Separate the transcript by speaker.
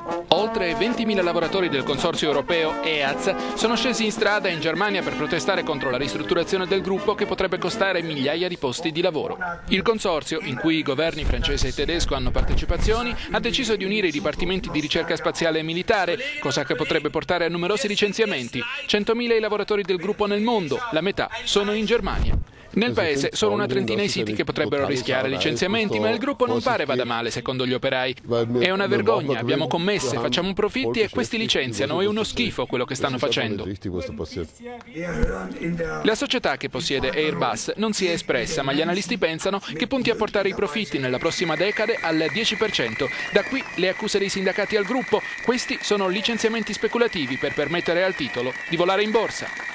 Speaker 1: Oltre 20.000 lavoratori del consorzio europeo EAZ sono scesi in strada in Germania per protestare contro la ristrutturazione del gruppo che potrebbe costare migliaia di posti di lavoro. Il consorzio, in cui i governi francese e tedesco hanno partecipazioni, ha deciso di unire i dipartimenti di ricerca spaziale e militare, cosa che potrebbe portare a numerosi licenziamenti. 100.000 i lavoratori del gruppo nel mondo, la metà sono in Germania. Nel paese sono una trentina i siti che potrebbero rischiare licenziamenti, ma il gruppo non pare vada male secondo gli operai. È una vergogna, abbiamo commesse, facciamo profitti e questi licenziano, è uno schifo quello che stanno facendo. La società che possiede Airbus non si è espressa, ma gli analisti pensano che punti a portare i profitti nella prossima decade al 10%. Da qui le accuse dei sindacati al gruppo, questi sono licenziamenti speculativi per permettere al titolo di volare in borsa.